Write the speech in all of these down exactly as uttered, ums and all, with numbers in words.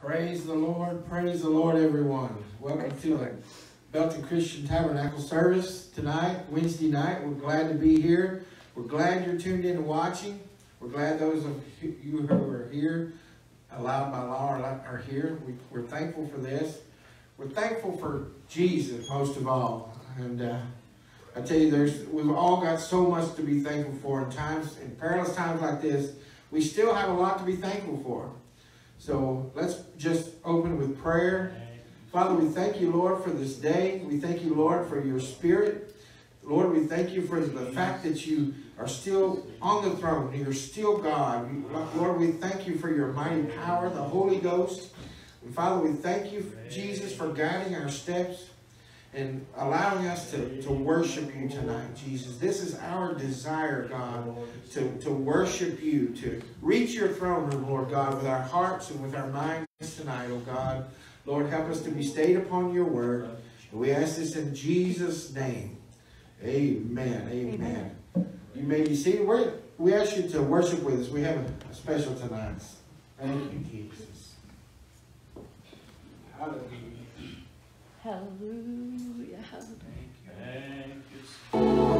Praise the Lord, praise the Lord, everyone. Welcome to the Belton Christian Tabernacle service tonight, Wednesday night. We're glad to be here. We're glad you're tuned in and watching. We're glad those of you who are here, allowed by law, are here. We, we're thankful for this. We're thankful for Jesus, most of all. And uh, I tell you, there's we've all got so much to be thankful for in times, in perilous times like this. We still have a lot to be thankful for. So let's just open with prayer. Father, we thank you, Lord, for this day. We thank you, Lord, for your spirit. Lord, we thank you for the fact that you are still on the throne. You're still God. Lord, we thank you for your mighty power, the Holy Ghost. And Father, we thank you, Jesus, for guiding our steps and allowing us to, to worship you tonight, Jesus. This is our desire, God, to, to worship you, to reach your throne room, Lord God, with our hearts and with our minds tonight, oh God. Lord, help us to be stayed upon your word. And we ask this in Jesus' name. Amen. Amen. Amen. You may be seated. We're, we ask you to worship with us. We have a, a special tonight. Thank you, Jesus. Hallelujah. Hallelujah. Thank you. Thank you.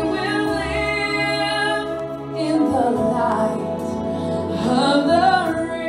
Of the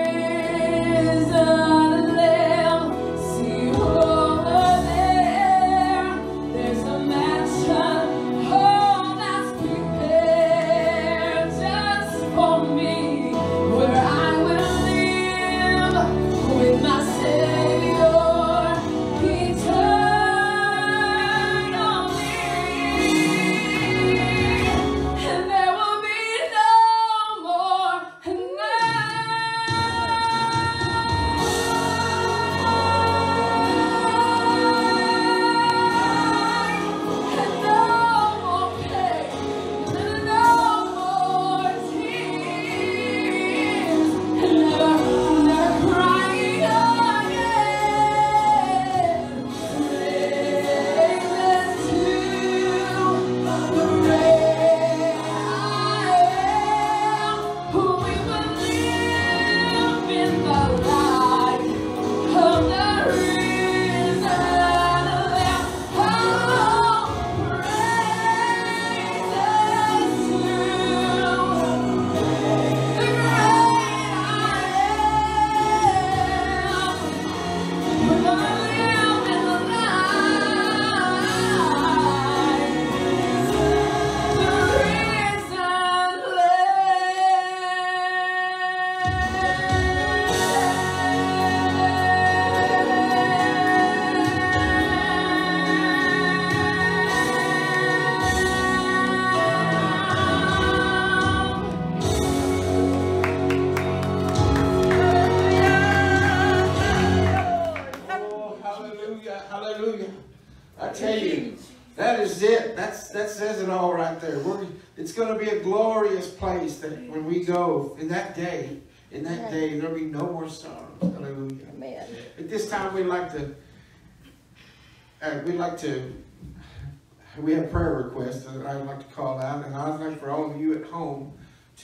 tell you, that is it. That's that says it all right there. We're, it's going to be a glorious place that when we go in that day. In that day, there'll be no more sorrows. Hallelujah. Amen. At this time, we'd like to. Uh, we'd like to. We have prayer requests that I'd like to call out, and I'd like for all of you at home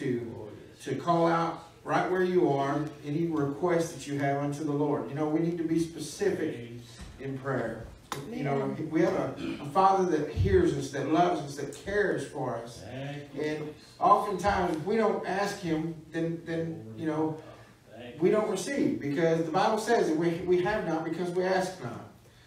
to to call out right where you are any requests that you have unto the Lord. You know, we need to be specific in prayer. You know, we have a, a Father that hears us, that loves us, that cares for us. And oftentimes, if we don't ask Him, then, then you know, we don't receive. Because the Bible says that we, we have not because we ask not.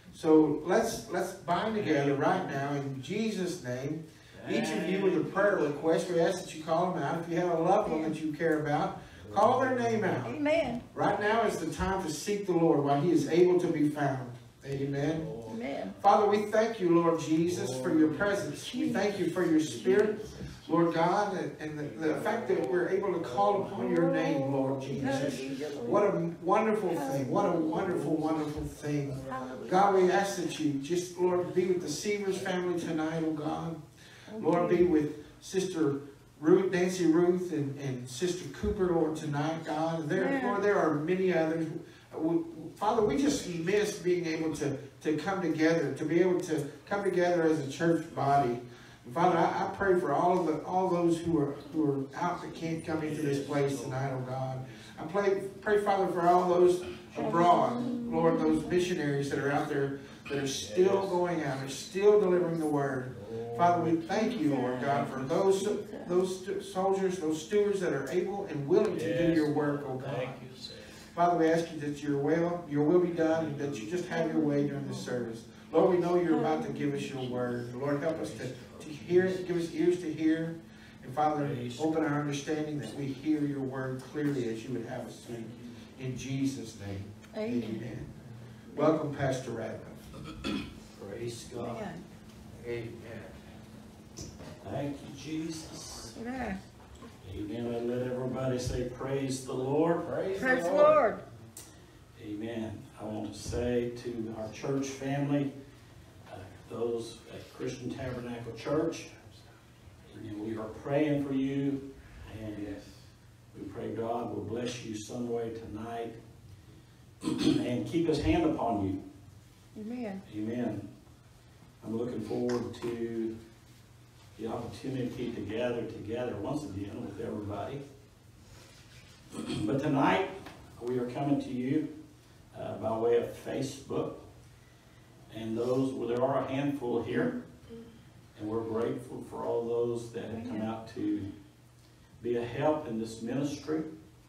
So let's, let's bind together right now in Jesus' name. Each of you with a prayer request, we ask that you call them out. If you have a loved one that you care about, call their name out. Amen. Right now is the time to seek the Lord while He is able to be found. Amen. Amen. Father, we thank you, Lord Jesus, for your presence. We thank you for your Spirit, Lord God, and, and the, the fact that we're able to call upon your name, Lord Jesus. What a wonderful thing. What a wonderful, wonderful thing. God, we ask that you just, Lord, be with the Seavers family tonight, oh God. Lord, be with Sister Ruth, Nancy Ruth, and, and Sister Cooper, Lord, tonight, God. There, Lord, there are many others. We, Father, we just miss being able to, to come together, to be able to come together as a church body. And Father, I, I pray for all of the, all those who are who are out that can't come into this place tonight, oh God. I pray, pray, Father, for all those abroad, Lord, those missionaries that are out there that are still going out, are still delivering the word. Father, we thank you, Lord God, for those those soldiers, those stewards that are able and willing to do your work, oh God. Father, we ask you that your will, your will be done, and that you just have your way during this service. Lord, we know you're about to give us your word. Lord, help us to, to hear it, give us ears to hear. And Father, open our understanding that we hear your word clearly as you would have us to. In Jesus' name, amen. amen. Welcome, Pastor Ratliff. Praise God. Amen. Amen. Thank you, Jesus. Amen. Amen. I let everybody say, praise the Lord. Praise, Praise the the Lord. Lord. Amen. I want to say to our church family, uh, those at Christian Tabernacle Church, and we are praying for you, and yes, we pray God will bless you some way tonight and keep His hand upon you. Amen. Amen. I'm looking forward to the opportunity to gather together once again with everybody. But tonight, we are coming to you uh, by way of Facebook. And those, well, there are a handful here. And we're grateful for all those that have come out to be a help in this ministry.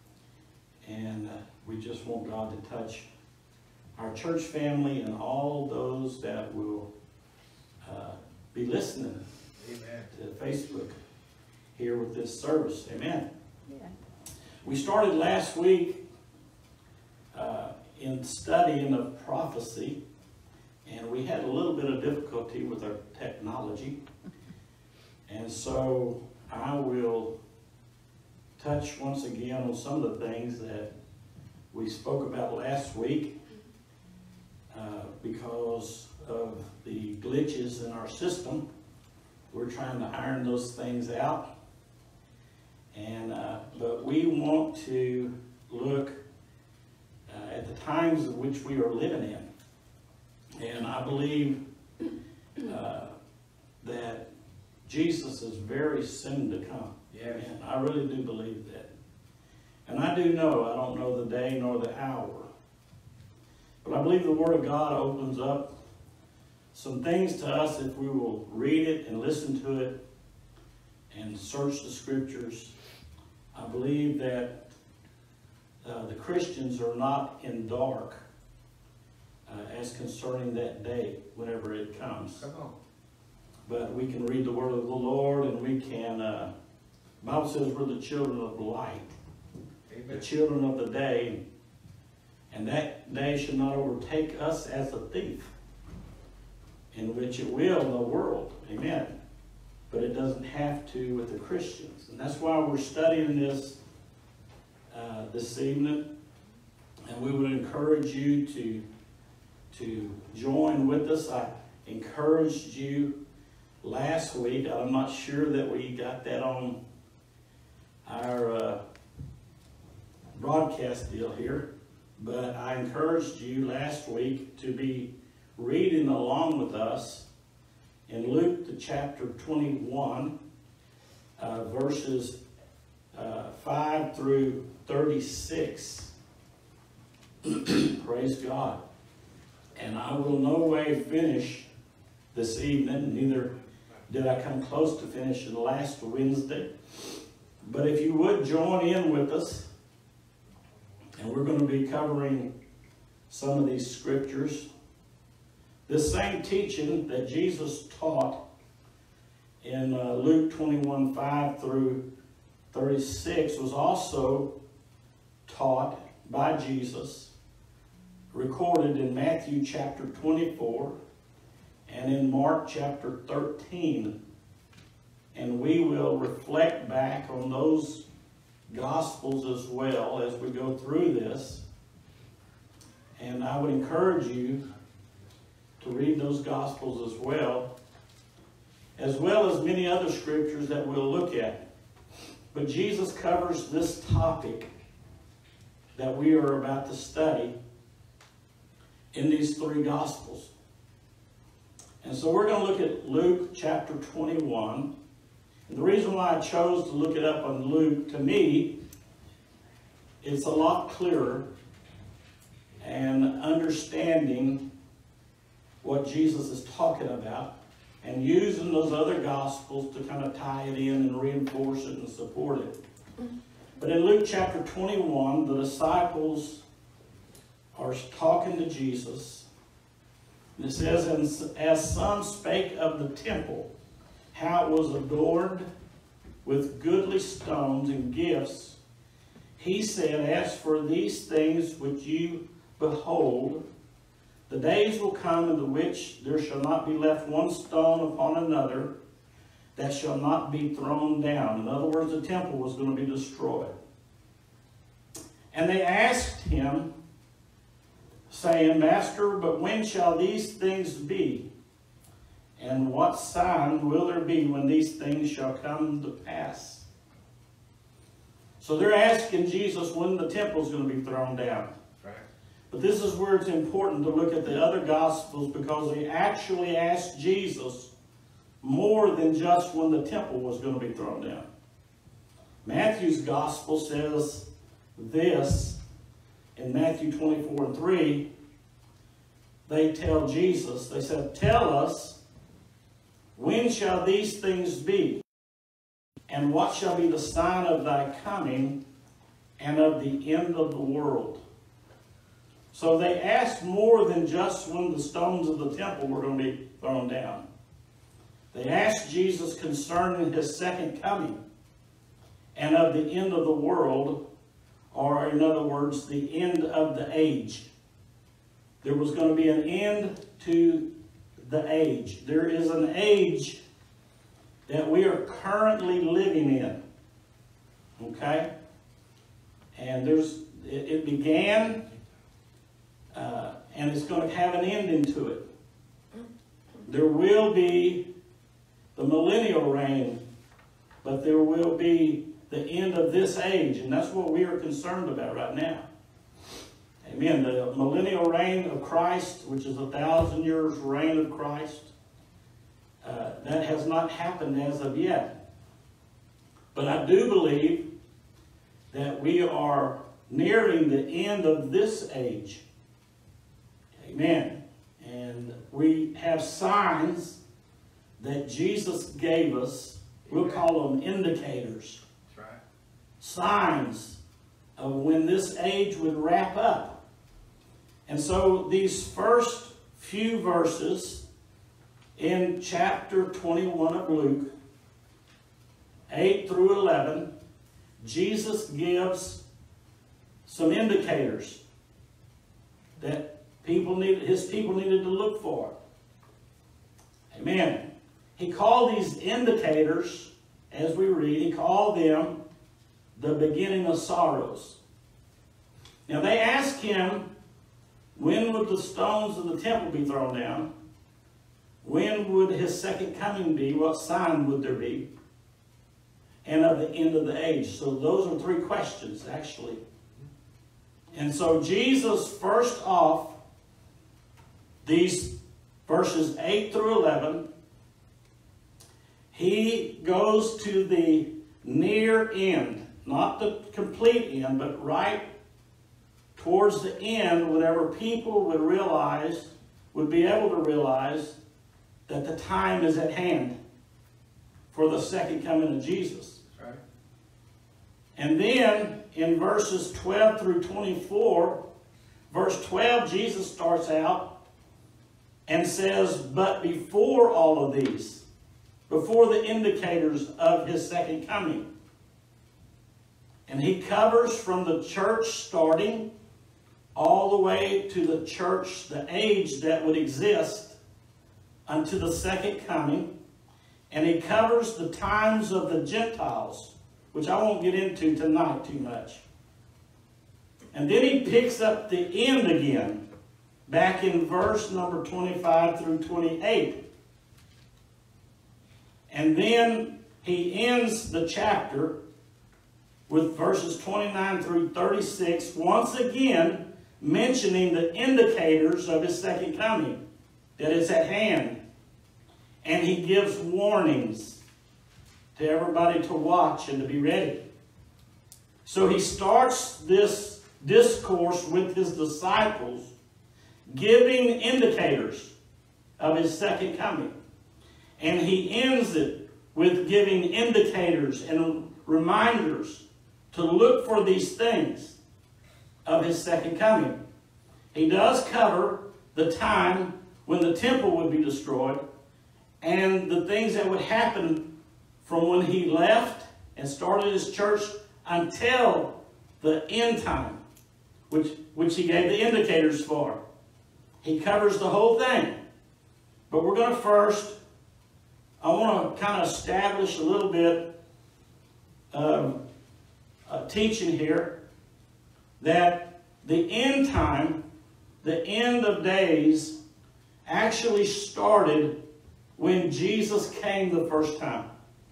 And uh, we just want God to touch our church family and all those that will uh, be listening Amen. To Facebook here with this service. Amen. Yeah. We started last week uh, in studying of prophecy, and we had a little bit of difficulty with our technology. And so I will touch once again on some of the things that we spoke about last week uh, because of the glitches in our system. We're trying to iron those things out. And uh, but we want to look uh, at the times in which we are living in. And I believe uh, that Jesus is very soon to come. Yes. And I really do believe that. And I do know, I don't know the day nor the hour. But I believe the Word of God opens up some things to us if we will read it and listen to it and search the Scriptures. I believe that uh, the Christians are not in dark uh, as concerning that day whenever it comes. Come on. But we can read the Word of the Lord, and we can, uh, the Bible says we're the children of light. Amen. The children of the day. And that day should not overtake us as a thief, in which it will in the world. Amen. But it doesn't have to with the Christians. And that's why we're studying this uh, this evening. And we would encourage you to, to join with us. I, encouraged you last week. I'm not sure that we got that on our uh, broadcast deal here, but I encouraged you last week to be reading along with us in Luke the chapter twenty-one, uh, verses uh, five through thirty-six. Praise God. And I will no way finish this evening, neither did I come close to finishing last Wednesday. But if you would join in with us, and we're going to be covering some of these scriptures. This same teaching that Jesus taught in uh, Luke twenty-one, five through thirty-six was also taught by Jesus, recorded in Matthew chapter twenty-four and in Mark chapter thirteen. And we will reflect back on those Gospels as well as we go through this. And I would encourage you to read those Gospels as well, as well as many other scriptures that we'll look at. But Jesus covers this topic that we are about to study in these three Gospels. And so we're going to look at Luke chapter twenty-one. And the reason why I chose to look it up on Luke, to me, it's a lot clearer and understanding what Jesus is talking about and using those other Gospels to kind of tie it in and reinforce it and support it. But in Luke chapter twenty-one, the disciples are talking to Jesus. And it says, "And as some spake of the temple, how it was adorned with goodly stones and gifts, he said, As for these things which you behold, the days will come in the which there shall not be left one stone upon another that shall not be thrown down." In other words, the temple was going to be destroyed. And they asked him, saying, Master, but when shall these things be? And what sign will there be when these things shall come to pass? So they're asking Jesus when the temple is going to be thrown down. Right. But this is where it's important to look at the other Gospels, because they actually asked Jesus more than just when the temple was going to be thrown down. Matthew's Gospel says this in Matthew twenty-four and three. They tell Jesus, they said, Tell us, when shall these things be? And what shall be the sign of thy coming and of the end of the world? So they asked more than just when the stones of the temple were going to be thrown down. They asked Jesus concerning his second coming and of the end of the world, or in other words, the end of the age. There was going to be an end to the age. There is an age that we are currently living in. Okay? And there's it, it began uh, and it's going to have an ending to it. There will be the millennial reign, but there will be the end of this age, and that's what we are concerned about right now. Amen. The millennial reign of Christ, which is a thousand years reign of Christ, uh, that has not happened as of yet. But I do believe that we are nearing the end of this age. Amen. And we have signs that Jesus gave us. We'll call them indicators. That's right. Signs of when this age would wrap up. And so these first few verses in chapter twenty-one of Luke, eight through eleven, Jesus gives some indicators that people need, his people needed to look for. Amen. He called these indicators, as we read, he called them the beginning of sorrows. Now they asked him, when would the stones of the temple be thrown down? when would his second coming be? What sign would there be? And of the end of the age. So those are three questions, actually. And so Jesus, first off, these verses eight through eleven, he goes to the near end, not the complete end, but right towards the end, whenever people would realize, would be able to realize that the time is at hand for the second coming of Jesus. Right. And then in verses twelve through twenty-four, verse twelve, Jesus starts out and says, but before all of these, before the indicators of his second coming. And he covers from the church starting all the way to the church, the age that would exist unto the second coming. And he covers the times of the Gentiles, which I won't get into tonight too much. And then he picks up the end again, back in verse number twenty-five through twenty-eight. And then he ends the chapter with verses twenty-nine through thirty-six, once again mentioning the indicators of his second coming, that it's at hand. And he gives warnings to everybody to watch and to be ready. So he starts this discourse with his disciples, giving indicators of his second coming. And he ends it with giving indicators and reminders to look for these things of his second coming. He does cover the time when the temple would be destroyed and the things that would happen from when he left and started his church until the end time, which, which he gave the indicators for. He covers the whole thing. But we're going to first, I want to kind of establish a little bit of uh, teaching here that the end time, the end of days, actually started when Jesus came the first time.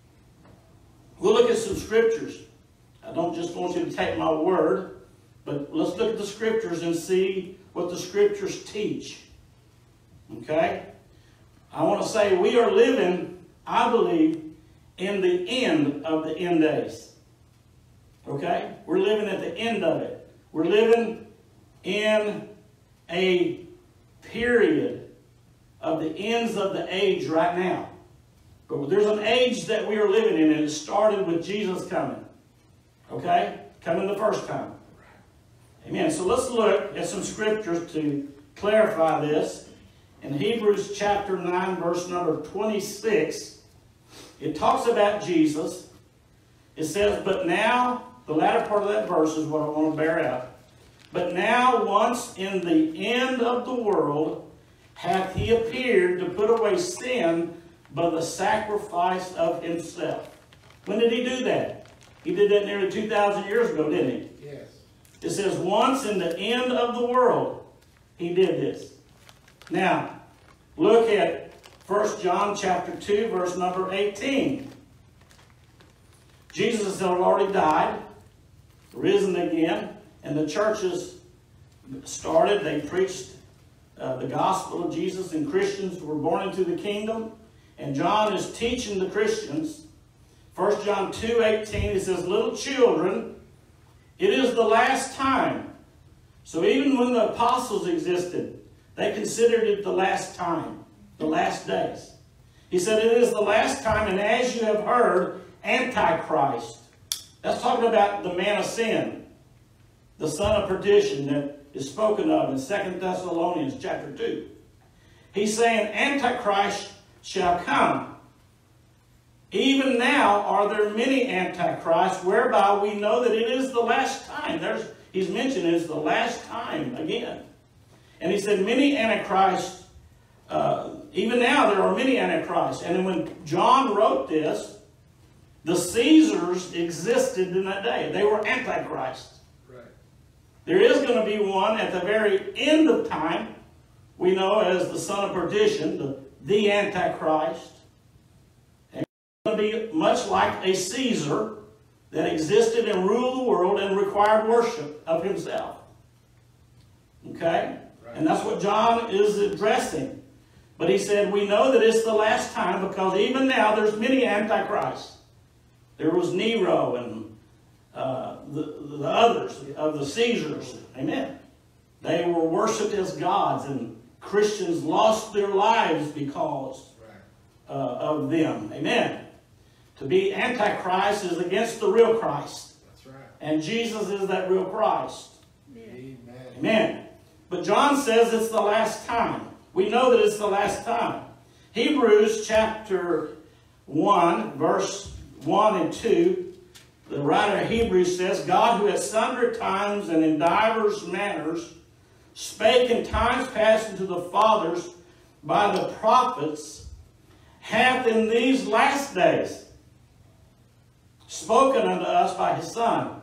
We'll look at some scriptures. I don't just want you to take my word, but let's look at the scriptures and see what the scriptures teach. Okay? I want to say we are living, I believe, in the end of the end days. Okay? We're living at the end of it. We're living in a period of the ends of the age right now. But there's an age that we are living in, and it started with Jesus coming. Okay? Coming the first time. Amen. So let's look at some scriptures to clarify this. In Hebrews chapter nine, verse number twenty-six, it talks about Jesus. It says, but now, the latter part of that verse is what I want to bear out. But now, once in the end of the world, hath he appeared to put away sin by the sacrifice of himself. When did he do that? He did that nearly two thousand years ago, didn't he? Yes. It says, once in the end of the world, he did this. Now, look at First John chapter two, verse number eighteen. Jesus had already died, risen again, and the churches started. They preached uh, the gospel of Jesus, and Christians were born into the kingdom. And John is teaching the Christians. First John two eighteen, he says, little children, it is the last time. So even when the apostles existed, they considered it the last time, the last days. He said, it is the last time, and as you have heard, Antichrist. That's talking about the man of sin, the son of perdition that is spoken of in Second Thessalonians chapter two. He's saying Antichrist shall come. Even now are there many antichrists, whereby we know that it is the last time. There's, he's mentioned it is the last time again. And he said many antichrists, uh, even now there are many antichrists. And then when John wrote this, the Caesars existed in that day. They were antichrists. Right. There is going to be one at the very end of time, we know as the son of perdition, the the Antichrist. And he's going to be much like a Caesar that existed and ruled the world and required worship of himself. Okay? Right. And that's what John is addressing. But he said, we know that it's the last time because even now there's many antichrists. There was Nero and uh, the, the others of the Caesars. Amen. They were worshipped as gods, and Christians lost their lives because uh, of them. Amen. To be Antichrist is against the real Christ. That's right. And Jesus is that real Christ. Amen. Amen. But John says it's the last time. We know that it's the last time. Hebrews chapter one, verse one and two, the writer of Hebrews says, God, who at sundry times and in divers manners spake in times past unto the fathers by the prophets, hath in these last days spoken unto us by his Son.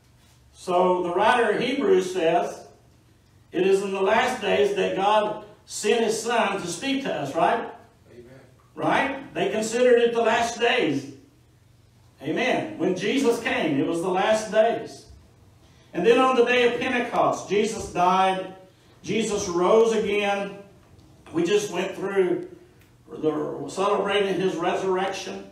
So the writer of Hebrews says, it is in the last days that God sent his Son to speak to us, right? Amen. Right? They considered it the last days. Amen. When Jesus came, it was the last days. And then on the day of Pentecost, Jesus died. Jesus rose again. We just went through the celebrating his resurrection.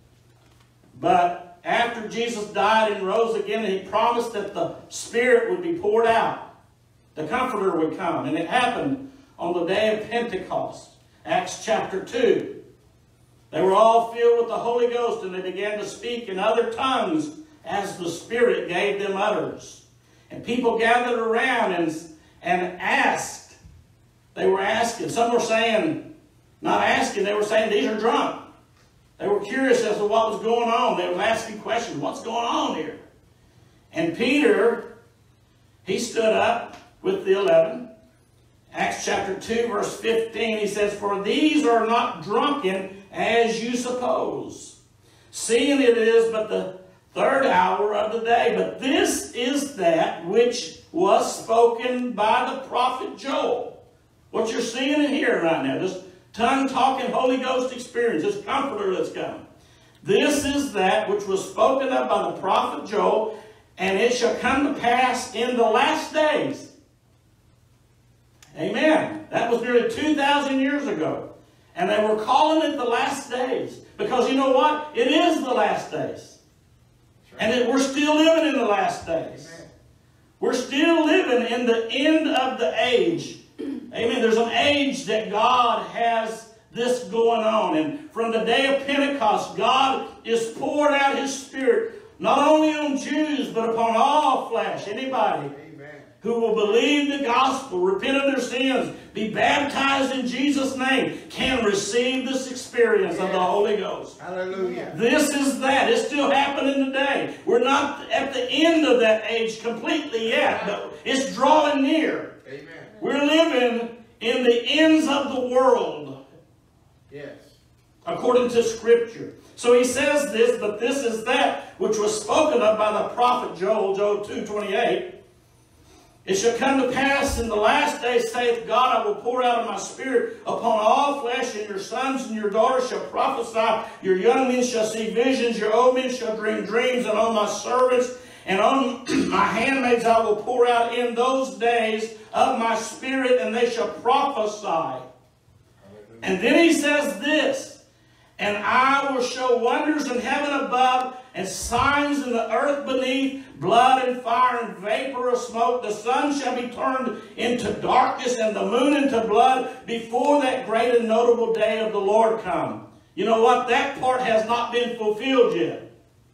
But after Jesus died and rose again, he promised that the Spirit would be poured out. The Comforter would come. And it happened on the day of Pentecost. Acts chapter two. They were all filled with the Holy Ghost, and they began to speak in other tongues as the Spirit gave them utterance. And people gathered around and, and asked. They were asking. Some were saying, not asking, they were saying, these are drunk. They were curious as to what was going on. They were asking questions. What's going on here? And Peter, he stood up with the eleven. Acts chapter two, verse fifteen, he says, for these are not drunken as you suppose, seeing it is but the third hour of the day. But this is that which was spoken by the prophet Joel. What you're seeing and hearing right now, this tongue-talking Holy Ghost experience, this comforter that's come. This is that which was spoken of by the prophet Joel, and it shall come to pass in the last days. Amen. That was nearly two thousand years ago. And they were calling it the last days. Because you know what? It is the last days. Right. And it, we're still living in the last days. Amen. We're still living in the end of the age. Amen. There's an age that God has this going on. And from the day of Pentecost, God is pouring out his Spirit, not only on Jews, but upon all flesh. Anybody who will believe the gospel, repent of their sins, be baptized in Jesus' name, can receive this experience of the Holy Ghost. Hallelujah. This is that. It's still happening today. We're not at the end of that age completely yet, but it's drawing near. Amen. We're living in the ends of the world. Yes. According to Scripture. So he says this, but this is that which was spoken of by the prophet Joel, Joel two twenty-eight. It shall come to pass in the last days, saith God, I will pour out of my Spirit upon all flesh, and your sons and your daughters shall prophesy, your young men shall see visions, your old men shall dream dreams, and on my servants and on my handmaids I will pour out in those days of my Spirit, and they shall prophesy. Hallelujah. And then he says this, and I will show wonders in heaven above, and signs in the earth beneath, blood and fire and vapor of smoke. The sun shall be turned into darkness and the moon into blood before that great and notable day of the Lord come. You know what? That part has not been fulfilled yet.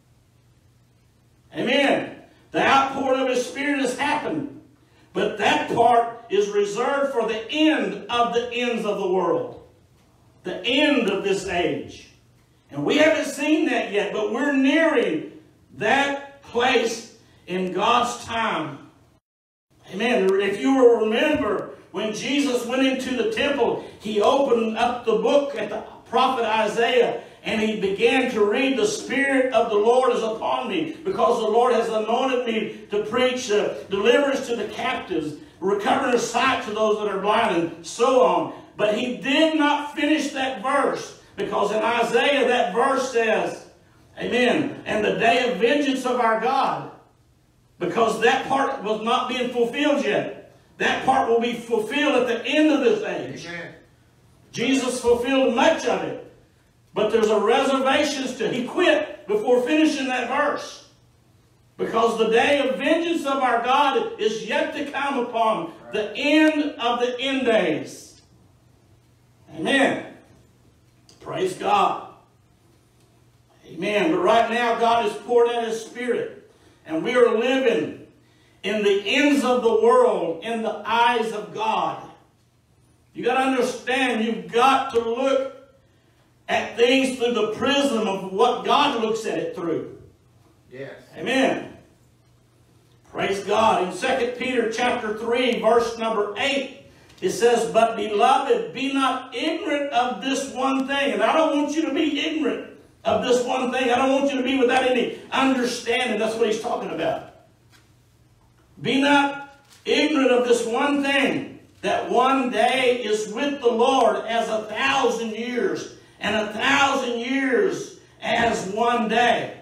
Amen. The outpouring of his Spirit has happened. But that part is reserved for the end of the ends of the world. The end of this age. And we haven't seen that yet, but we're nearing that place in God's time. Amen. If you will remember, when Jesus went into the temple, he opened up the book at the prophet Isaiah, and he began to read, the Spirit of the Lord is upon me, because the Lord has anointed me to preach uh, deliverance to the captives, recovering of sight to those that are blind, and so on. But he did not finish that verse, because in Isaiah that verse says, amen, and the day of vengeance of our God, because that part was not being fulfilled yet. That part will be fulfilled at the end of this age. Amen. Jesus fulfilled much of it, but there's a reservation to, he quit before finishing that verse. Because the day of vengeance of our God is yet to come upon the end of the end days. Amen. Praise God. Amen. But right now God has poured out His Spirit. And we are living in the ends of the world in the eyes of God. You got to understand, you've got to look at things through the prism of what God looks at it through. Yes. Amen. Praise God. In Second Peter chapter three, verse number eight, it says, but beloved, be not ignorant of this one thing. And I don't want you to be ignorant of this one thing. I don't want you to be without any understanding. That's what he's talking about. Be not ignorant of this one thing, that one day is with the Lord as a thousand years, and a thousand years as one day.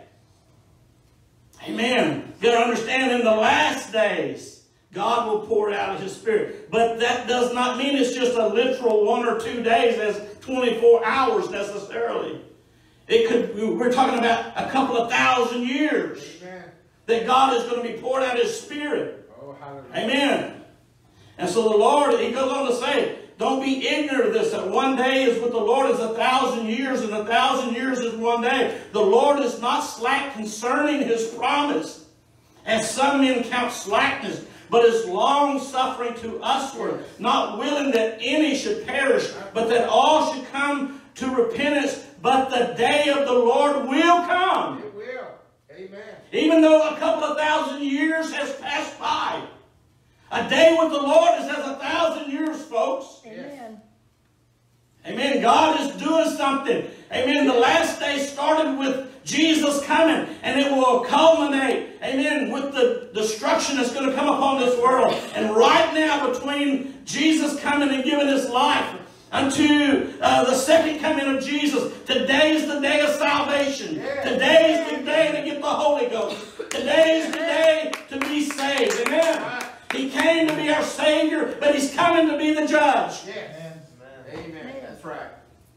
Amen. You got to understand, in the last days, God will pour out His Spirit. But that does not mean it's just a literal one or two days as twenty-four hours necessarily. It could, we're talking about a couple of thousand years. Amen. That God is going to be pouring out His Spirit. Oh, hallelujah. Amen. And so the Lord, He goes on to say, don't be ignorant of this, that one day is with the Lord is a thousand years, and a thousand years is one day. The Lord is not slack concerning His promise, as some men count slackness, but is long-suffering to usward, not willing that any should perish, but that all should come to repentance. But the day of the Lord will come. It will. Amen. Even though a couple of thousand years has passed by. A day with the Lord is as a thousand years, folks. Amen. Amen. God is doing something. Amen. The last day started with Jesus coming, and it will culminate, amen, with the destruction that's going to come upon this world. And right now, between Jesus coming and giving His life unto uh, the second coming of Jesus, today is the day of salvation. Today is the day to get the Holy Ghost. Today is the day to be saved. Amen. He came to be our Savior, but He's coming to be the judge. Yes. Amen. Amen. That's right.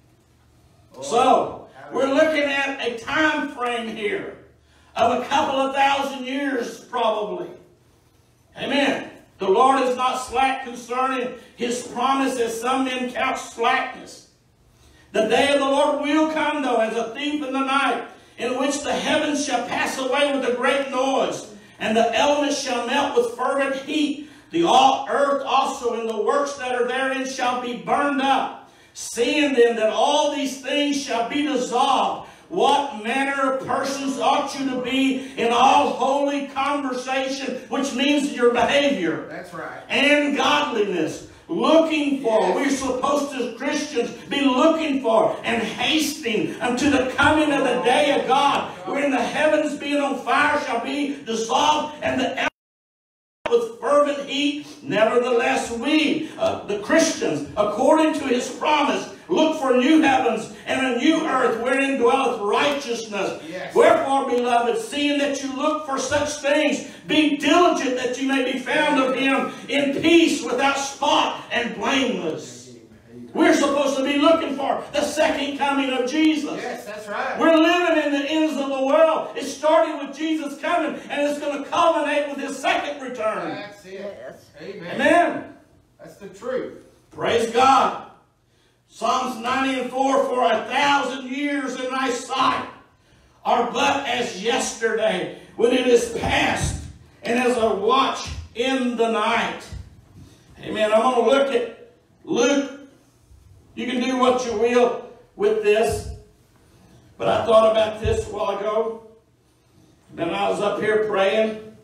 Oh, so, we're looking at a time frame here of a couple of thousand years, probably. Amen. The Lord is not slack concerning His promise, as some men count slackness. The day of the Lord will come, though, as a thief in the night, in which the heavens shall pass away with a great noise, and the elements shall melt with fervent heat. The all earth also and the works that are therein shall be burned up. Seeing then that all these things shall be dissolved, what manner of persons ought you to be in all holy conversation, which means your behavior. That's right. And godliness. Looking for, yes. We're supposed to, as Christians, be looking for and hasting unto the coming of the day of God, wherein the heavens being on fire shall be dissolved, and the elements with fervent heat. Nevertheless, we, uh, the Christians, according to His promise, look for new heavens and a new earth wherein dwelleth righteousness. Yes. Wherefore, beloved, seeing that you look for such things, be diligent that you may be found of Him in peace, without spot and blameless. We're supposed to be looking for the second coming of Jesus. Yes, that's right. We're living in the ends of the world. It started with Jesus coming, and it's going to culminate with His second return. That's it. Yes. Amen. Amen. That's the truth. Praise God. Psalms ninety and four, for a thousand years in thy sight are but as yesterday, when it is past, and as a watch in the night. Amen. I'm going to look at Luke. You can do what you will with this. But I thought about this a while ago. Then I was up here praying.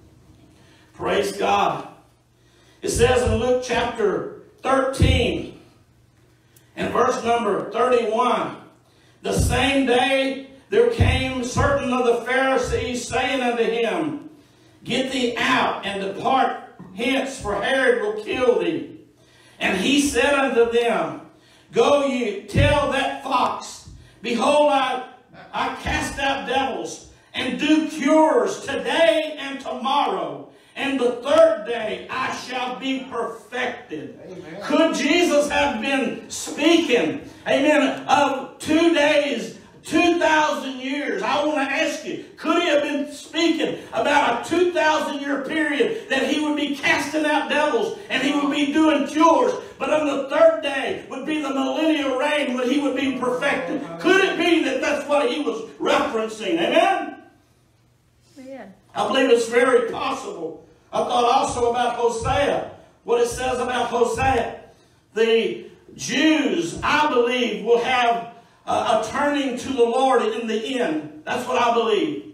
Praise God. It says in Luke chapter thirteen, and verse number thirty-one, the same day there came certain of the Pharisees, saying unto him, Get thee out and depart hence, for Herod will kill thee. And he said unto them, Go ye, tell that fox, Behold, I, I cast out devils, and do cures today and tomorrow, and the third day I shall be perfected. Amen. Could Jesus have been speaking, amen, of two days, two thousand years? I want to ask you, could he have been speaking about a two thousand year period that he would be casting out devils and he would be doing cures, but on the third day would be the millennial reign when he would be perfected? Could it be that that's what he was referencing? Amen? Amen. I believe it's very possible. I thought also about Hosea, what it says about Hosea. The Jews, I believe, will have a, a turning to the Lord in the end. That's what I believe.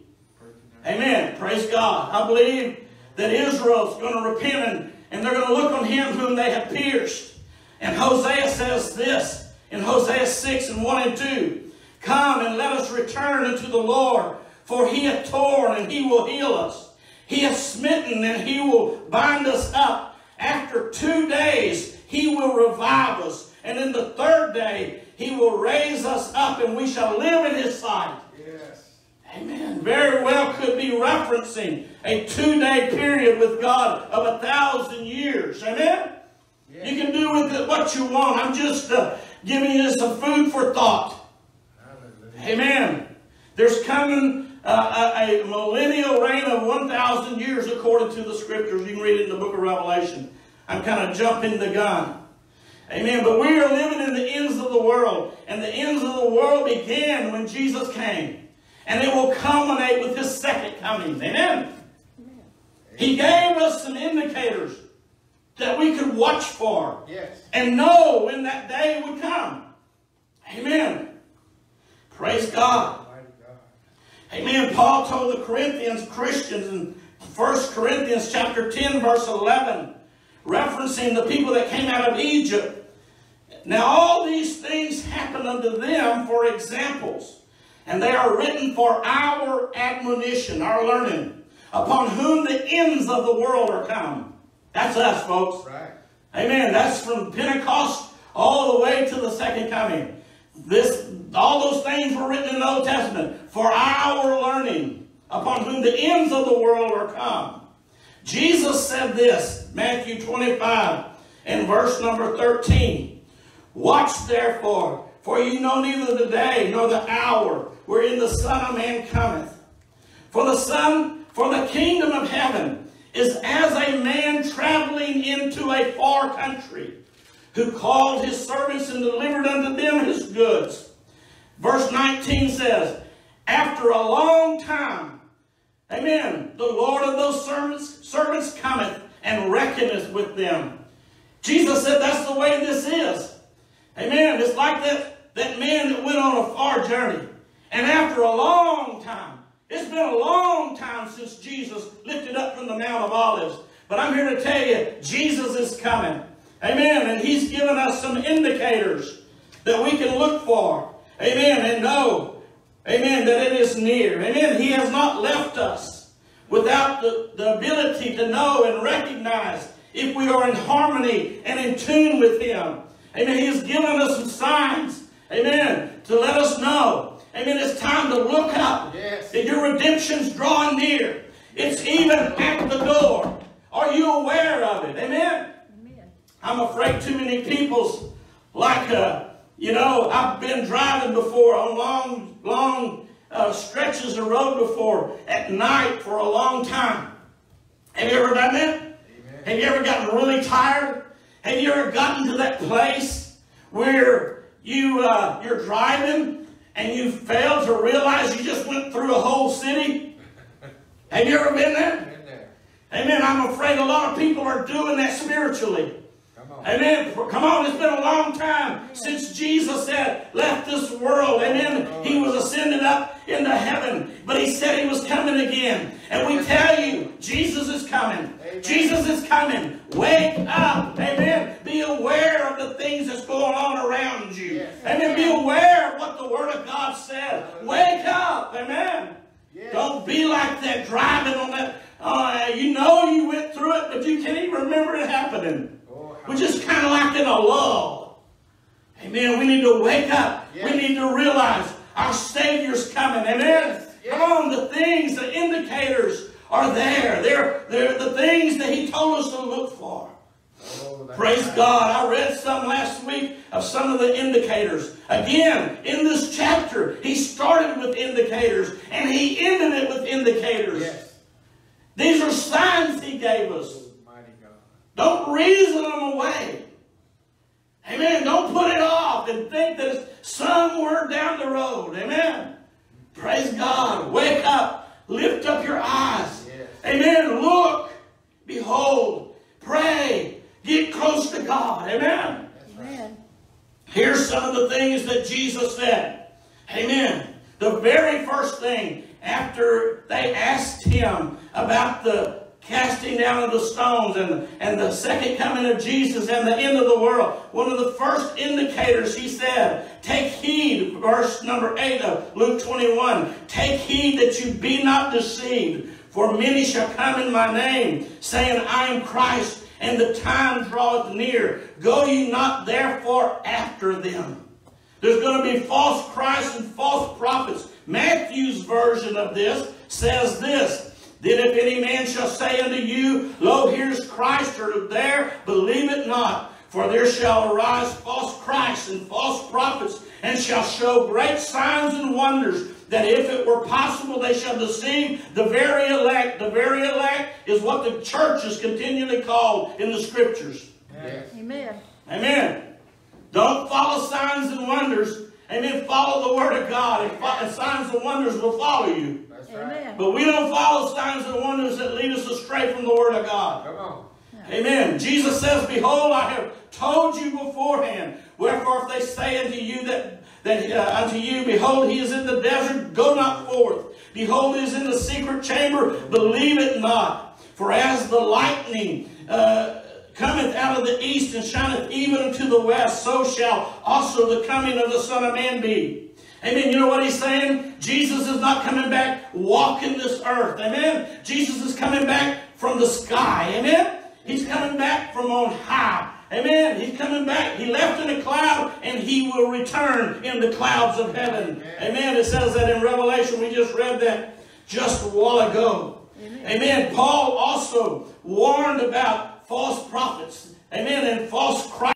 Amen. Praise God. I believe that Israel's going to repent and, and they're going to look on him whom they have pierced. And Hosea says this in Hosea six and one and two. Come and let us return unto the Lord, for he hath torn and he will heal us. He hath smitten and he will bind us up. After two days he will revive us. And in the third day he will raise us up and we shall live in his sight. Yes. Amen. Very well could be referencing a two-day period with God of a thousand years. Amen. Yes. You can do with it what you want. I'm just uh, giving you some food for thought. Hallelujah. Amen. There's coming Uh, a, a millennial reign of one thousand years according to the scriptures. You can read it in the book of Revelation. I'm kind of jumping the gun. Amen. But we are living in the ends of the world. And the ends of the world began when Jesus came. And it will culminate with his second coming. Amen. Amen. He gave us some indicators that we could watch for. Yes. And know when that day would come. Amen. Praise God. Amen. Paul told the Corinthians, Christians, in First Corinthians chapter ten, verse eleven, referencing the people that came out of Egypt. Now all these things happened unto them for examples, and they are written for our admonition, our learning, upon whom the ends of the world are come. That's us, folks. Right. Amen. That's from Pentecost all the way to the second coming. This, all those things were written in the Old Testament for our learning, upon whom the ends of the world are come. Jesus said this, Matthew twenty-five and verse number thirteen. Watch therefore, for you know neither the day nor the hour wherein the Son of Man cometh. For the Son, for the kingdom of heaven is as a man traveling into a far country, who called his servants and delivered unto them his goods. Verse nineteen says, after a long time, amen, the Lord of those servants, servants cometh and reckoneth with them. Jesus said that's the way this is. Amen. It's like that, that man that went on a far journey. And after a long time, it's been a long time since Jesus lifted up from the Mount of Olives. But I'm here to tell you, Jesus is coming. Amen. And he's given us some indicators that we can look for. Amen. And know, amen, that it is near. Amen. He has not left us without the, the ability to know and recognize if we are in harmony and in tune with him. Amen. He has given us some signs. Amen. To let us know. Amen. It's time to look up. Yes. That your redemption's drawing near. It's even at the door. Are you aware of it? Amen. I'm afraid too many people's like, uh, you know, I've been driving before on long, long uh, stretches of road before at night for a long time. Have you ever done that? Amen. Have you ever gotten really tired? Have you ever gotten to that place where you, uh, you're driving and you fail to realize you just went through a whole city? Have you ever been there? Been there. Amen. I'm afraid a lot of people are doing that spiritually. Amen. Come on, it's been a long time since Jesus had left this world. Amen. He was ascended up into heaven, but he said he was coming again. And we tell you, Jesus is coming. Amen. Jesus is coming. Wake up. Amen. Be aware of the things that's going on around you. Yes. Amen. Be aware of what the Word of God says. Wake up. Amen. Yes. Don't be like that driving on that. Uh, you know you went through it, but you can't even remember it happening. We're just kind of like in a lull. Amen. We need to wake up. Yes. We need to realize our Savior's coming. Amen. Yes. Yes. Come on, the things, the indicators are there. They're, they're the things that He told us to look for. Oh, praise right. God. I read some last week of some of the indicators. Again, in this chapter, He started with indicators and He ended it with indicators. Yes. These are signs He gave us. Mighty God. Don't reason them away. Amen. Don't put it off and think that it's somewhere down the road. Amen. Praise God. Wake up. Lift up your eyes. Yes. Amen. Look. Behold. Pray. Get close to God. Amen. Amen. Here's some of the things that Jesus said. Amen. The very first thing after they asked Him about the casting down of the stones and, and the second coming of Jesus and the end of the world, one of the first indicators He said, take heed, verse number eight of Luke twenty-one, take heed that you be not deceived, for many shall come in my name, saying, I am Christ, and the time draweth near. Go ye not therefore after them. There's going to be false Christs and false prophets. Matthew's version of this says this, then if any man shall say unto you, lo, here's Christ, or there, believe it not. For there shall arise false Christs and false prophets, and shall show great signs and wonders, that if it were possible they shall deceive the very elect. The very elect is what the church is continually called in the Scriptures. Yes. Amen. Amen. Don't follow signs and wonders. Amen. Follow the Word of God, and, and signs and wonders will follow you. That's right. Amen. But we don't follow signs and wonders that lead us astray from the Word of God. Come on. Amen. Jesus says, behold, I have told you beforehand. Wherefore, if they say unto you that, that uh, unto you, behold, he is in the desert, go not forth. Behold, he is in the secret chamber, believe it not. For as the lightning uh, cometh out of the east and shineth even unto the west, so shall also the coming of the Son of Man be. Amen. You know what He's saying? Jesus is not coming back walking this earth. Amen. Jesus is coming back from the sky. Amen. He's coming back from on high. Amen. He's coming back. He left in a cloud and He will return in the clouds of heaven. Amen. Amen. It says that in Revelation. We just read that just a while ago. Amen. Amen. Paul also warned about false prophets. Amen. And false Christ.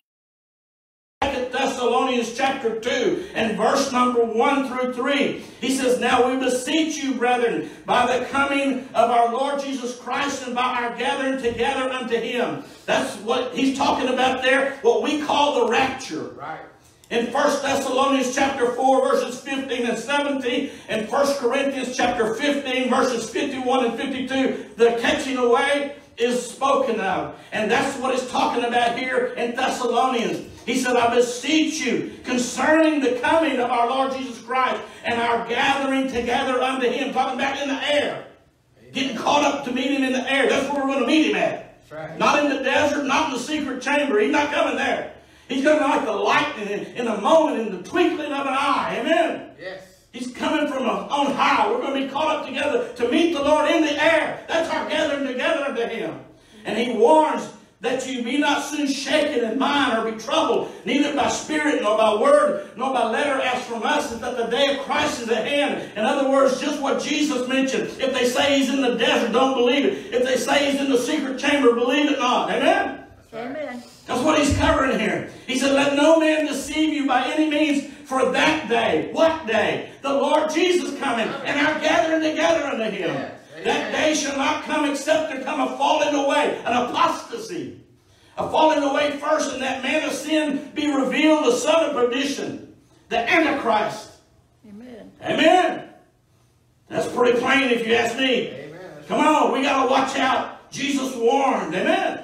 Second Thessalonians chapter two and verse number one through three. He says, now we beseech you, brethren, by the coming of our Lord Jesus Christ and by our gathering together unto Him. That's what he's talking about there, what we call the rapture. Right. In First Thessalonians chapter four, verses fifteen and seventeen, and First Corinthians chapter fifteen, verses fifty-one and fifty-two, the catching away is spoken of. And that's what he's talking about here in Thessalonians. He said, I beseech you concerning the coming of our Lord Jesus Christ and our gathering together unto Him. Talking back in the air. Amen. Getting caught up to meet Him in the air. That's where we're going to meet Him at. That's right. Not in the desert, not in the secret chamber. He's not coming there. He's coming like the lightning in, in a moment, in the twinkling of an eye. Amen. Yes. He's coming from on high. We're going to be caught up together to meet the Lord in the air. That's our gathering together unto Him. And He warns that you be not soon shaken in mind or be troubled, neither by spirit nor by word nor by letter as from us, that the day of Christ is at hand. In other words, just what Jesus mentioned. If they say He's in the desert, don't believe it. If they say He's in the secret chamber, believe it not. Amen? Amen. That's what He's covering here. He said, let no man deceive you by any means, for that day. What day? The Lord Jesus coming and our gathering together unto Him. Yeah. That day shall not come except there come a falling away, an apostasy. A falling away first, and that man of sin be revealed, the son of perdition, the Antichrist. Amen. Amen. That's pretty plain if you ask me. Amen. Come on, we got to watch out. Jesus warned. Amen.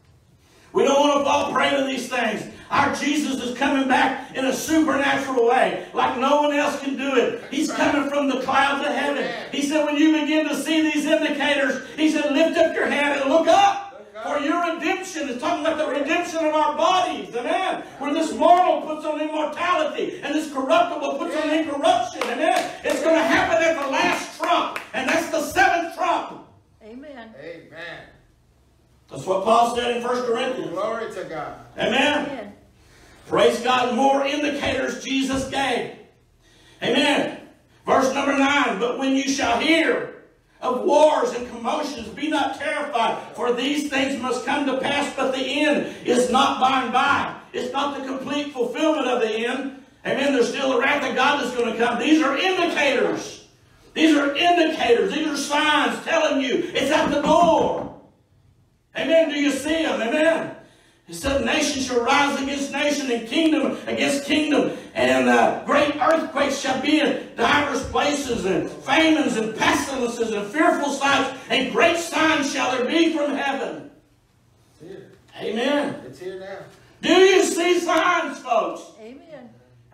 We don't want to fall prey to these things. Our Jesus is coming back in a supernatural way, like no one else can do it. He's coming from the clouds of heaven. He said, when you begin to see these indicators, He said, lift up your hand and look up. For your redemption is talking about the redemption of our bodies. Amen. Where this mortal puts on immortality and this corruptible puts on incorruption. Amen. It's going to happen at the last trump. And that's the seventh trump. Amen. Amen. That's what Paul said in First Corinthians. Glory to God. Amen. Amen. Praise God. More indicators Jesus gave. Amen. Verse number nine. But when you shall hear of wars and commotions, be not terrified, for these things must come to pass, but the end is not by and by. It's not the complete fulfillment of the end. Amen. There's still the wrath of God that's going to come. These are indicators. These are indicators. These are signs telling you it's at the door. Amen. Do you see them? Amen. He said, nation shall rise against nation, and kingdom against kingdom, and uh, great earthquakes shall be in divers places, and famines and pestilences and fearful sights, and great signs shall there be from heaven. It's here. Amen. It's here now. Do you see signs, folks? Amen.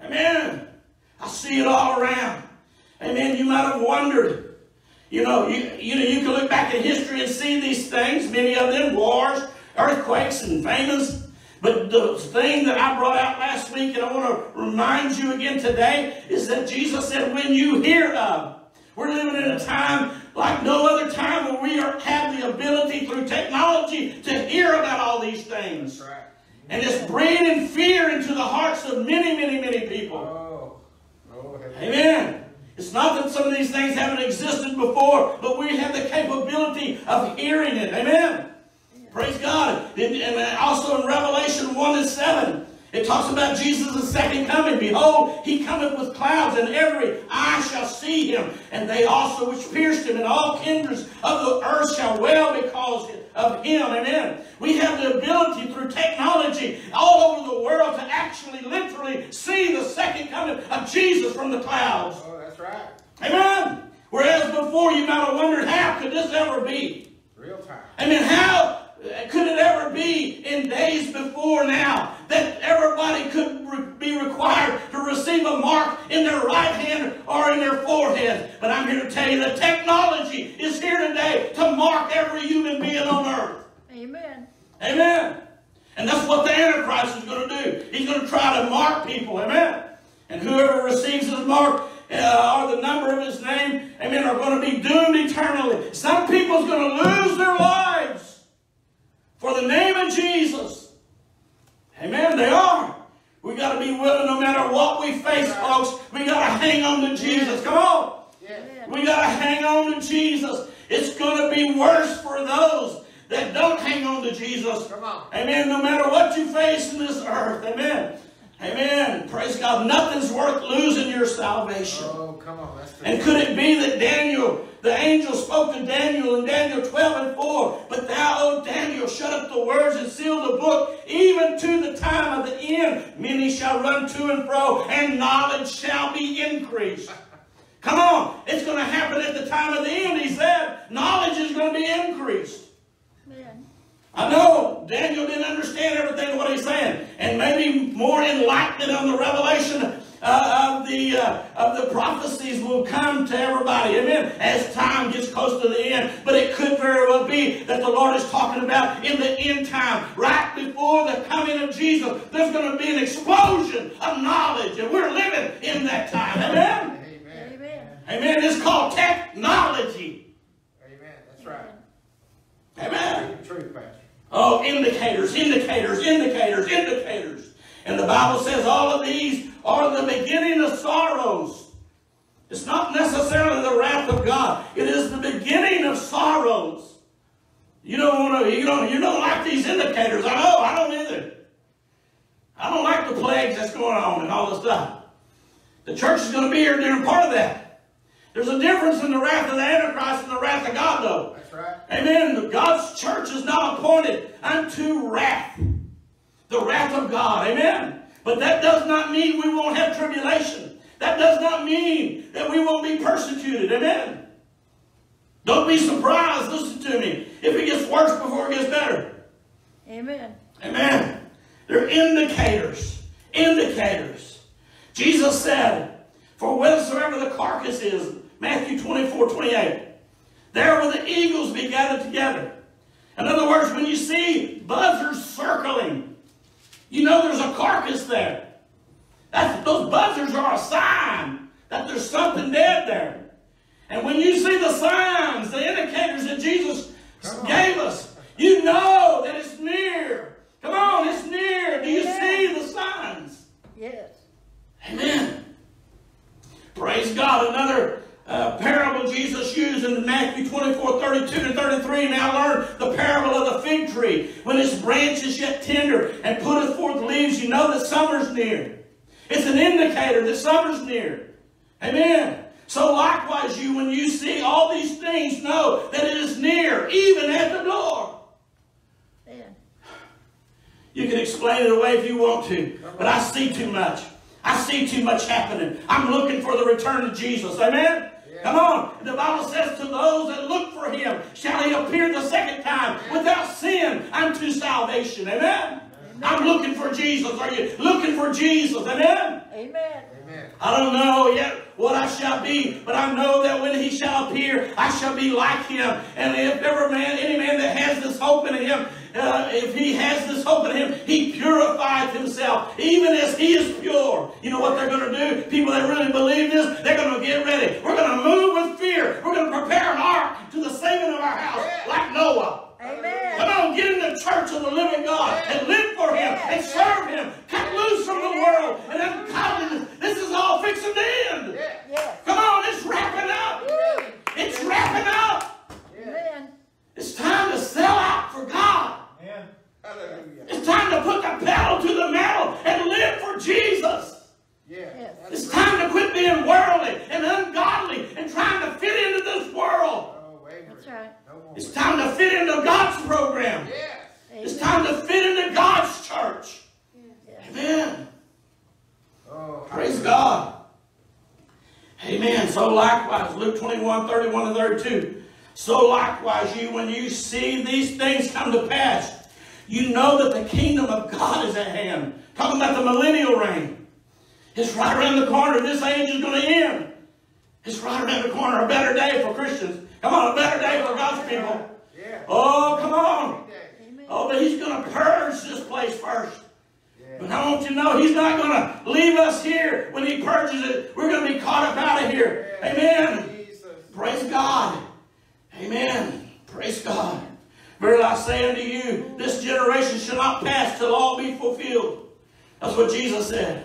Amen. I see it all around. Amen. You might have wondered. You know, you, you know, you can look back at history and see these things, many of them, wars, earthquakes, and famines. But the thing that I brought out last week, and I want to remind you again today, is that Jesus said, when you hear of. We're living in a time like no other time where we are, have the ability through technology to hear about all these things. That's right. And it's bringing fear into the hearts of many, many, many people. Oh. Oh, amen. It's not that some of these things haven't existed before, but we have the capability of hearing it. Amen. Yeah. Praise God. And also in Revelation one and seven, it talks about Jesus' second coming. Behold, he cometh with clouds, and every eye shall see him. And they also which pierced him, and all kindreds of the earth shall wail because of him. Amen. We have the ability through technology all over the world to actually literally see the second coming of Jesus from the clouds. Oh, that's right. Amen. Whereas before you might have wondered, how could this ever be? Real time. Amen. How could it ever be in days before now that everybody could re be required to receive a mark in their right hand or in their forehead? But I'm here to tell you that technology is here today to mark every human being on earth. Amen. Amen. And that's what the Antichrist is going to do. He's going to try to mark people. Amen. And whoever receives his mark uh, or the number of his name, amen, are going to be doomed eternally. Some people's going to lose their lives for the name of Jesus. Amen. They are. We got to be willing, no matter what we face, folks. We got to hang on to Jesus. Come on. Yeah. We got to hang on to Jesus. It's going to be worse for those that don't hang on to Jesus. Come on. Amen. No matter what you face in this earth. Amen. Amen. Praise God. Nothing's worth losing your salvation. Oh, come on. That's and could it be that Daniel, the angel spoke to Daniel in Daniel twelve and four, but thou, O Daniel, shut up the words and seal the book, even to the time of the end. Many shall run to and fro, and knowledge shall be increased. Come on. It's going to happen at the time of the end, he said. Knowledge is going to be increased. Man. I know Daniel didn't understand everything of what he's saying, and maybe more enlightenment on the revelation uh, of the uh, of the prophecies will come to everybody. Amen. As time gets close to the end, but it could very well be that the Lord is talking about in the end time, right before the coming of Jesus. There's going to be an explosion of knowledge, and we're living in that time. Amen. Amen. Amen. Amen. It's called technology. Amen. That's right. Amen. Truth, Pastor. Oh, indicators, indicators, indicators, indicators. And the Bible says all of these are the beginning of sorrows. It's not necessarily the wrath of God. It is the beginning of sorrows. You don't want to, you don't, you don't like these indicators. I know, I don't either. I don't like the plagues that's going on and all this stuff. The church is going to be here during part of that. There's a difference in the wrath of the Antichrist and the wrath of God, though. That's right. Amen. God's church is not appointed unto wrath. The wrath of God. Amen. But that does not mean we won't have tribulation. That does not mean that we won't be persecuted. Amen. Don't be surprised. Listen to me. If it gets worse before it gets better. Amen. Amen. They're indicators. Indicators. Jesus said, for whensoever the carcass is, Matthew twenty-four, twenty-eight, there will the eagles be gathered together. In other words, when you see buzzards circling, you know there's a carcass there. That's, those buzzards are a sign that there's something dead there. And when you see the signs, the indicators that Jesus gave us, you know when its branch is yet tender and putteth forth leaves, you know that summer's near. It's an indicator that summer's near. Amen. So likewise you, when you see all these things, know that it is near, even at the door. Yeah. You can explain it away if you want to, but I see too much. I see too much happening. I'm looking for the return of Jesus. Amen? Yeah. Come on. The Bible says, to those that look for him shall he appear the second time without sin unto salvation. Amen? Amen. I'm looking for Jesus. Are you looking for Jesus? Amen? Amen. Amen. I don't know yet what I shall be, but I know that when he shall appear, I shall be like him. And if ever man, any man that has this hope in him, uh, if he has this hope in him, he purifieth himself, even as he is pure. You know what they're going to do? People that really believe this, they're going to get ready. We're going to move with fear. We're going to prepare an ark to the saving of our house, like Noah. Amen. Come on, get in the church of the living God and live for him and serve him. Cut loose from the world and ungodliness. This is all fixing to end. Yes. Come on, it's wrapping up. It's wrapping up. Amen. It's time to sell out for God. Hallelujah. It's time to put the pedal to the metal and live for Jesus. Yeah. It's time to quit being worldly and ungodly and trying to fit into this world. That's right. It's time to fit into God's program. Yes. It's time to fit into God's church. Yes. Amen. Oh, Praise God. Amen. So likewise, Luke twenty-one, thirty-one and thirty-two. So likewise, you, when you see these things come to pass, you know that the kingdom of God is at hand. Talking about the millennial reign. It's right around the corner. This age is going to end. It's right around the corner. A better day for Christians. Come on, a better day for God's people. Yeah. Oh, come on. Amen. Oh, but he's going to purge this place first. But I want you to know he's not going to leave us here. When he purges it, we're going to be caught up out of here. Amen. Praise God. Amen. Praise God. Verily I say unto you, this generation shall not pass till all be fulfilled. That's what Jesus said.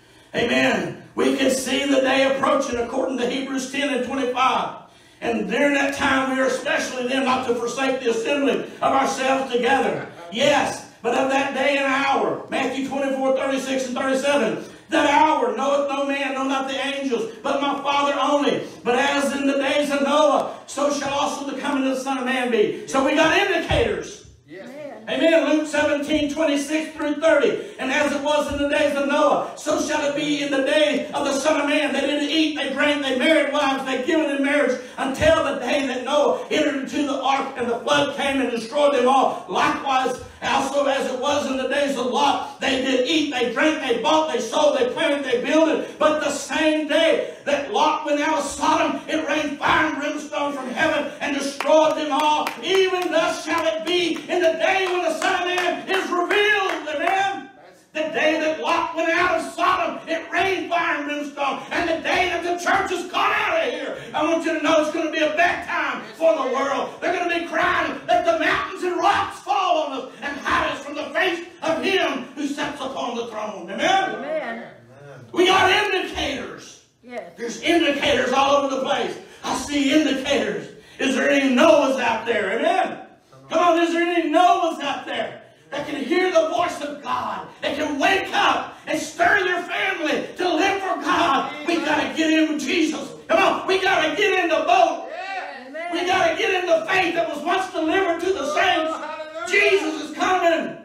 Amen. We can see the day approaching according to Hebrews ten and twenty-five. And during that time we are especially then not to forsake the assembly of ourselves together. Yes. But of that day and hour, Matthew twenty-four, thirty-six and thirty-seven, that hour knoweth no man, no not the angels, but my Father only. But as in the days of Noah, so shall also the coming of the Son of Man be. So we got indicators. Yes. Amen. Luke seventeen, twenty-six through thirty. And as it was in the days of Noah, so shall it be in the day of the Son of Man. They didn't eat, they drank, they married wives, they given in marriage until the day that Noah entered into the ark and the flood came and destroyed them all. Likewise, also as it was in the days of Lot, they did eat, they drank, they bought, they sold, they planted, they builded. But the same day that Lot went out of Sodom, it rained fire and brimstone from heaven and destroyed them all. Even thus shall it be in the day when the Son of Man is revealed. Amen. The day that Lot went out of Sodom, it rained fire and brimstone. And the day that the church is gone out of here, I want you to know it's going to be a bad time for the world. They're going to be crying, let the mountains and rocks fall on us and hide us from the face of him who sits upon the throne. Amen? Amen. We got indicators. Yes. There's indicators all over the place. I see indicators. Is there any Noahs out there? Amen? Come on, is there any Noahs out there that can hear the voice of God, that can wake up and stir their family to live for God? We got to get in with Jesus. Come on, we got to get in the boat. Amen. We got to get in the faith that was once delivered to the saints. Jesus is coming.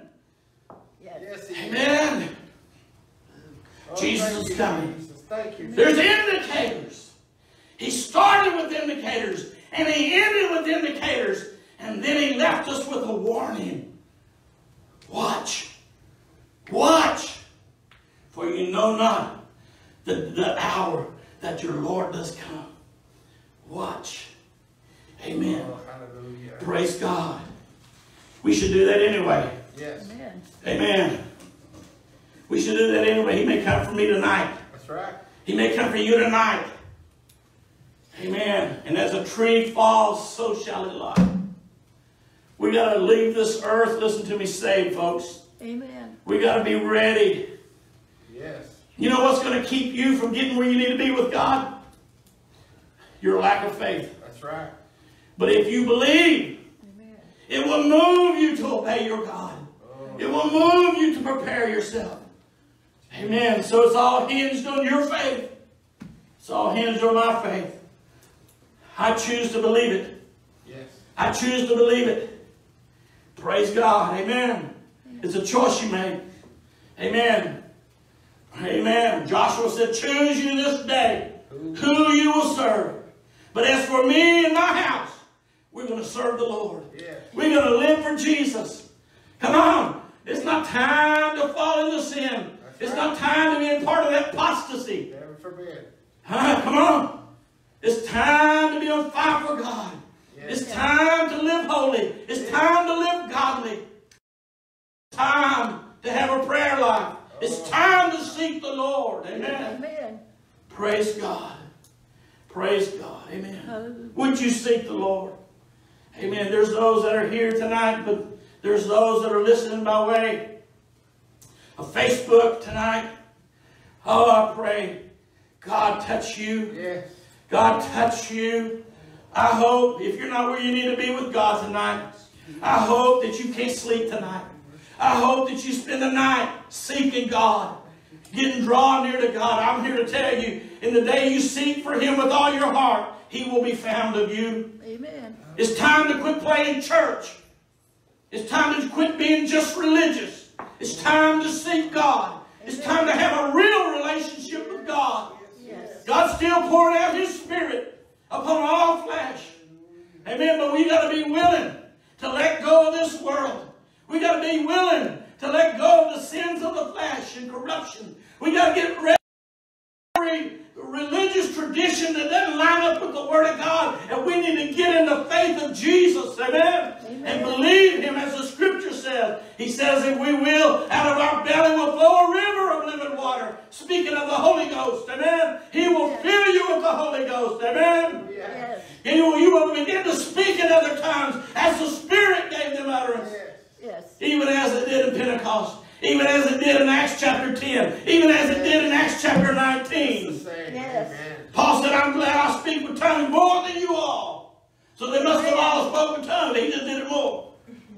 Yes. Amen. Jesus is coming. There's indicators. He started with indicators, and he ended with indicators, and then he left us with a warning. Watch. Watch. For you know not the, the hour that your Lord does come. Watch. Amen. Oh, hallelujah. Praise God. We should do that anyway. Yes. Amen. Amen. We should do that anyway. He may come for me tonight. That's right. He may come for you tonight. Amen. And as a tree falls, so shall it lie. We got to leave this earth, listen to me, saved, folks. Amen. We got to be ready. Yes. You know what's going to keep you from getting where you need to be with God? Your lack of faith. That's right. But if you believe, Amen. It will move you to obey your God. It will move you to prepare yourself. Amen. So it's all hinged on your faith. It's all hinged on my faith. I choose to believe it. Yes. I choose to believe it. Praise God. Amen. It's a choice you make. Amen. Amen. Joshua said, choose you this day who you will serve. But as for me and my house, we're going to serve the Lord. Yeah. We're going to live for Jesus. Come on. It's not time to fall into sin. That's it's right. Not time to be a part of that apostasy. Never forbid. Huh? Come on. It's time to be on fire for God. Yes. It's time to live holy. It's yes. time to live godly. It's time to have a prayer life. Oh. It's time to seek the Lord. Amen. Amen. Praise God. Praise God. Amen. Hallelujah. Would you seek the Lord? Amen. There's those that are here tonight, but there's those that are listening by way of Facebook tonight. Oh, I pray God touch you. Yes. God touch you. I hope if you're not where you need to be with God tonight, I hope that you can't sleep tonight. I hope that you spend the night seeking God, getting drawn near to God. I'm here to tell you, in the day you seek for Him with all your heart, He will be found of you. Amen. It's time to quit playing church. It's time to quit being just religious. It's time to seek God. It's time to have a real relationship with God. Yes. God's still pouring out His Spirit upon all flesh. Amen. But we got to be willing to let go of this world. We got to be willing to let go of the sins of the flesh and corruption. We got to get rid of every religious tradition that doesn't line up with the Word of God. And we need to get in the faith of Jesus. Amen. Amen. And believe Him as the Scripture says. He says, if we will, out of our belly will flow a river of living water. Speaking of the Holy Ghost. Amen. He will yes. fill you with the Holy Ghost. Amen. Yes. And you will, you will begin to speak in other tongues as the Spirit gave them utterance. Yes. Yes. Even as it did in Pentecost. Even as it did in Acts chapter ten. Even as it did in Acts chapter nineteen. Yes. Paul said, I'm glad I speak with tongues more than you all. So they must have all spoken tongues. He just did it more.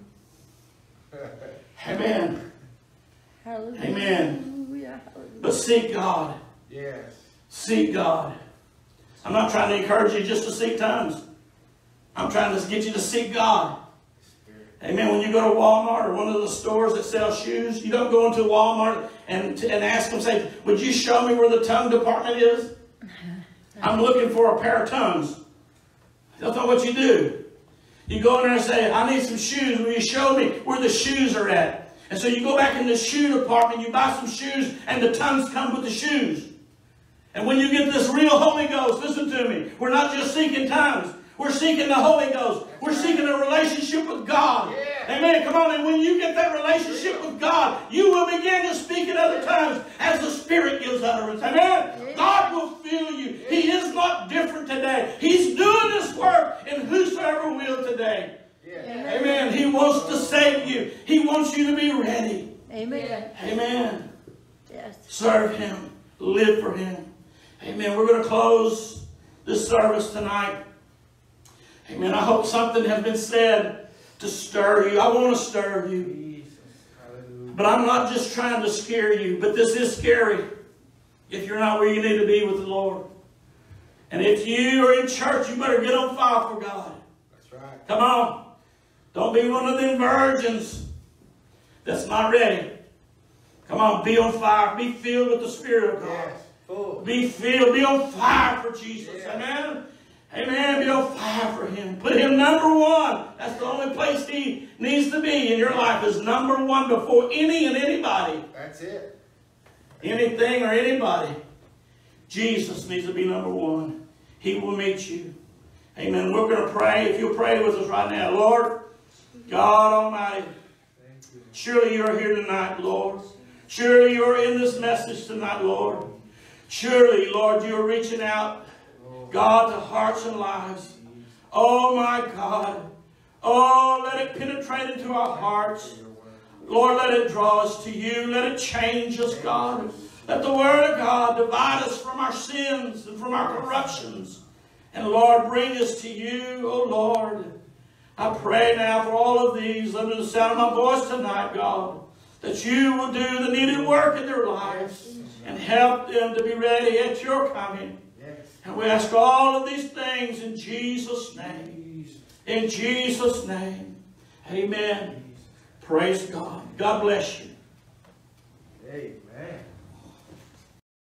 Amen. Hallelujah. Amen. But seek God. Yes. Seek God. I'm not trying to encourage you just to seek tongues. I'm trying to get you to seek God. Amen. When you go to Walmart or one of the stores that sell shoes, you don't go into Walmart and, and ask them, say, would you show me where the tongue department is? I'm looking for a pair of tongues. That's not what you do. You go in there and say, I need some shoes. Will you show me where the shoes are at? And so you go back in the shoe department, you buy some shoes, and the tongues come with the shoes. And when you get this real Holy Ghost, listen to me, we're not just seeking tongues. We're seeking the Holy Ghost. We're seeking a relationship with God. Yeah. Amen. Come on. And when you get that relationship with God, you will begin to speak in other tongues as the Spirit gives utterance. Amen. Yeah. God will fill you. Yeah. He is not different today. He's doing this work in whosoever will today. Yeah. Amen. Amen. He wants to save you. He wants you to be ready. Amen. Amen. Yes. Serve Him. Live for Him. Amen. We're going to close this service tonight. Amen. I hope something has been said to stir you. I want to stir you. But I'm not just trying to scare you. But this is scary if you're not where you need to be with the Lord. And if you are in church, you better get on fire for God. That's right. Come on. Don't be one of them virgins that's not ready. Come on. Be on fire. Be filled with the Spirit of God. Yes. Full. Be filled. Be on fire for Jesus. Yes. Amen. Amen. Be on fire for Him. Put Him number one. That's the only place He needs to be in your life, is number one before any and anybody. That's it. Anything or anybody. Jesus needs to be number one. He will meet you. Amen. We're going to pray. If you'll pray with us right now. Lord, God Almighty, surely you are here tonight, Lord. Surely you are in this message tonight, Lord. Surely, Lord, you are reaching out, God, to hearts and lives. Oh, my God. Oh, let it penetrate into our hearts. Lord, let it draw us to you. Let it change us, God. Let the Word of God divide us from our sins and from our corruptions. And, Lord, bring us to you, oh, Lord. I pray now for all of these under the sound of my voice tonight, God, that you will do the needed work in their lives and help them to be ready at your coming. And we ask all of these things in Jesus' name. In Jesus' name. Amen. Praise God. God bless you. Amen.